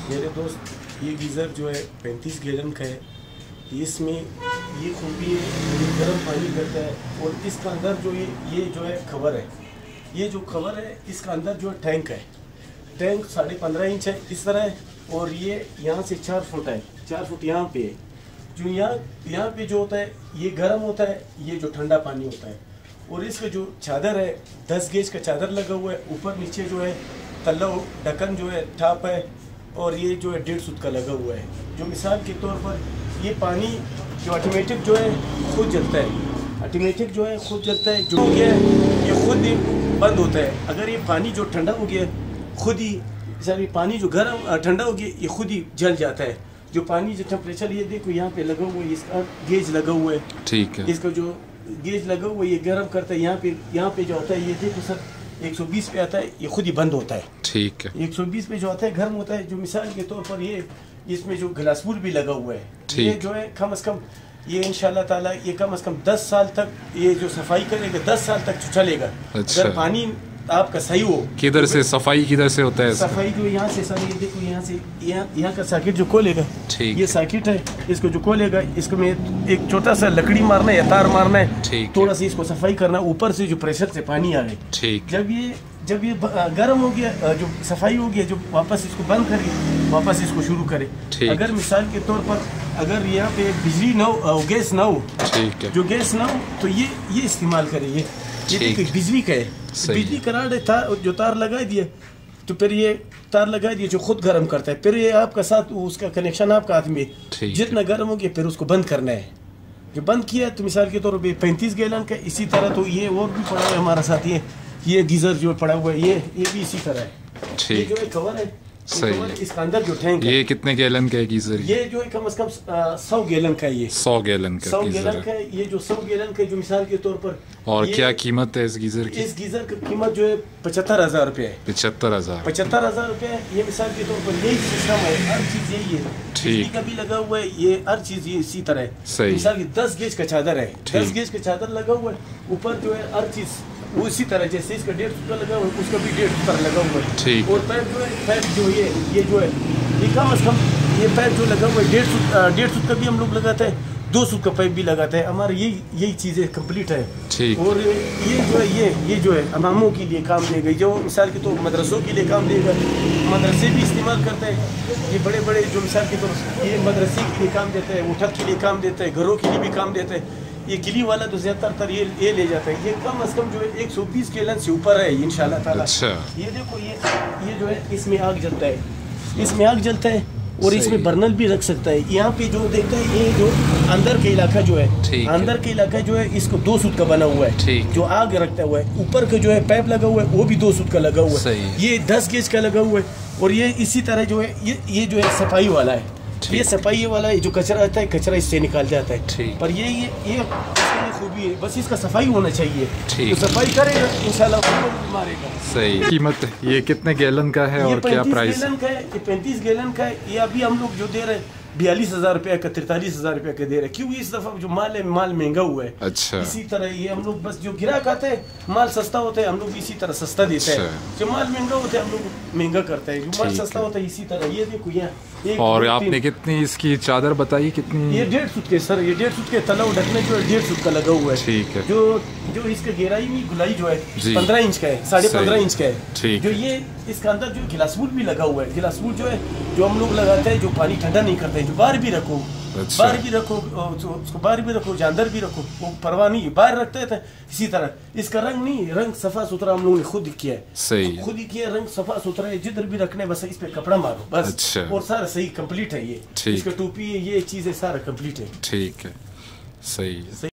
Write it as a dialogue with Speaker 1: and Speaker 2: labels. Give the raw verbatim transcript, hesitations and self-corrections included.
Speaker 1: मेरे दोस्त, ये गीज़र जो है पैंतीस गैलन का है। इसमें ये खूबी है, ये गर्म पानी करता है। और इसका अंदर जो ये ये जो है कवर है, ये जो कवर है इसका अंदर जो है टैंक है। टैंक साढ़े पंद्रह इंच है इस तरह है। और ये यहाँ से चार फुट है, चार फुट यहाँ पे है। जो यहाँ यहाँ पे जो होता है ये गर्म होता है, ये जो ठंडा पानी होता है। और इसका जो चादर है दस गेज का चादर लगा हुआ है। ऊपर नीचे जो है तल्ला ढक्कन जो है टाप है। और ये जो है डेढ़ सूत का लगा हुआ है। जो मिसाल के तौर पर ये पानी जो ऑटोमेटिक जो है खुद जलता है, ऑटोमेटिक जो है खुद जलता है। जो हो गया है ये खुद ही बंद होता है। अगर ये पानी जो ठंडा हो गया खुद ही, सर ये पानी जो गर्म ठंडा हो गया ये खुद ही जल जाता है। जो पानी जो टेम्परेचर ये देखो यहाँ पे लगा हुआ है, इसका गेज लगा हुआ है। ठीक है, इसका जो गेज लगा हुआ है ये गर्म करता है। यहाँ पे यहाँ पे जो होता है ये देखो सर एक सौ बीस पे आता है, ये खुद ही बंद होता है। ठीक है, एक सौ बीस पे जो आता है गर्म होता है। जो मिसाल के तौर पर ये इसमें जो ग्लासपुर भी लगा हुआ है, ये जो है कम से कम ये इंशाल्लाह ताला ये कम से कम दस साल तक ये जो सफाई करेगा, दस साल तक चलेगा। अच्छा। अगर पानी आपका सही हो। किधर से सफाई किधर से होता है? सफाई जो यहाँ से सर ये देखो यहाँ से यहाँ यहाँ का सर्किट जो खोलेगा, ये सर्किट है, इसको जो खोलेगा इसको में एक छोटा सा लकड़ी मारना है या तार मारना है, थोड़ा सा इसको सफाई करना है। ऊपर से जो प्रेशर से पानी आ गए, जब ये जब ये गर्म हो गया, जो सफाई हो गया, जो वापस इसको बंद करे, वापस इसको शुरू करे। अगर मिसाल के तौर पर अगर यहाँ पे बिजली ना हो, गैस ना हो, जो गैस ना हो तो ये ये इस्तेमाल करे। ये ये बिजली का है, बिजली करार तार जो तार लगा दिया तो फिर ये तार लगा दिए जो खुद गर्म करता है। फिर ये आपका साथ उसका कनेक्शन आपका हाथ में, जितना गर्म हो गया फिर उसको बंद करना है। जो बंद किया तो मिसाल के तौर पे पैंतीस गैलन का। इसी तरह तो ये और भी पड़ा हुआ है हमारा साथ, ये ये गीजर जो पड़ा हुआ है ये ये भी इसी तरह है। ये जो है कवर है सही है। इसका अंदर जो टैंक है, ये कितने गैलन का है गीजर? ये जो है कम से कम सौ गैलन का है। ये सौ गैलन का सौ गैलन का है। ये जो सौ गैलन का जो मिसाल के तौर पर। और क्या कीमत है इस गीजर की? इस गीजर की कीमत जो है पचहत्तर हजार रुपये है। पचहत्तर हजार पचहत्तर हजार रुपये है। ये मिसाल के तौर पर यही सिस्टम है, हर चीज यही है। ठीक का भी लगा हुआ है, ये हर चीज ये इसी तरह है। मिसाल की दस गेज का चादर है, दस गेज का चादर लगा हुआ है। ऊपर जो है हर चीज वो इसी तरह, जैसे इसका डेढ़ सूत्र लगा हुआ है उसका भी डेढ़ सूत्र लगा हुआ है। ठीक। और पैप जो है पैप जो ये ये जो है ये कम अज कम ये पैप जो लगा हुआ है डेढ़ सूत्र डेढ़ सूत्र का भी हम लोग लगाते हैं, दो सूत्र का पैप भी लगाते हैं। हमारे यही यही चीज़ें कंप्लीट है। ठीक। और ये जो है ये ये जो है इमामों के लिए काम देगा, जो मिसाल के तो मदरसों के लिए काम देगा, मदरसे भी इस्तेमाल करते हैं। ये बड़े बड़े जो मिसाल के तो ये मदरसे के लिए काम देते हैं, उठक के लिए काम देते हैं, घरों के लिए भी काम देते हैं। ये किली वाला तो ज़्यादातर ये ये ले जाता है। ये कम अज कम जो है एक सौ बीस गैलन से ऊपर है इंशाल्लाह ताला। अच्छा। ये देखो ये ये जो है इसमें आग जलता है, इसमें आग जलता है। और इसमें बर्नल भी रख सकता है। यहाँ पे जो देखता है ये जो अंदर का इलाका जो है, अंदर का इलाका जो है इसको दो सूत का बना हुआ है, जो आग रखता हुआ है। ऊपर का जो है पाइप लगा हुआ है वो भी दो सूत का लगा हुआ है। ये दस गेज का लगा हुआ है। और ये इसी तरह जो है ये ये जो है सफाई वाला है, ये सफाई वाला है। जो कचरा आता है कचरा इससे निकाल जाता है। पर ये ये ये खूबी है, बस इसका सफाई होना चाहिए। तो सफाई करेगा इंशाल्लाह मारेगा। सही। कीमत ये कितने गैलन का है और क्या प्राइस? गैलन का है, ये पैंतीस गैलन का है। ये अभी हम लोग जो दे रहे हैं बयालीस हजार रुपये का, तैतालीस हजार रुपये का दे रहे हैं। क्योंकि इस दफा जो माल है माल महंगा हुआ है। अच्छा। इसी तरह ये हम लोग बस जो गिराक आते हैं माल सस्ता होता है, हम लोग इसी तरह सस्ता देते हैं। जो माल महंगा होता है हम लोग महंगा करते हैं, जो माल सस्ता होता है इसी तरह। ये देखो यहाँ। और आपने कितनी इसकी चादर बताई कितनी? ये डेढ़ सूत के सर, ये डेढ़ सूत के तलाव ढकने जो है डेढ़ सूत का लगा हुआ है। ठीक है। जो जो इसका गहराई नहीं गुलाई जो है पंद्रह इंच का है, साढ़े पंद्रह इंच का है। ठीक। जो ये इसका अंदर जो गिलासबूल भी लगा हुआ है, गिलासबूल जो है जो हम लोग लगाते हैं जो पानी ठंडा नहीं करते, जो बाहर भी रखो। अच्छा। बाहर भी रखो, उसको बाहर भी रखो, अंदर भी रखो, वो परवाह नहीं, बाहर रखते थे। इसी तरह इसका रंग नहीं, रंग सफा सुथरा हम लोगों ने खुद किया है। सही। खुद ही किया, रंग सफा सुथरा है। जिधर भी रखने बस इस पे कपड़ा मारो बस। अच्छा। और सारा सही कंप्लीट है। ये इसका टोपी है, ये चीजें सारा कंप्लीट है। ठीक है, सही।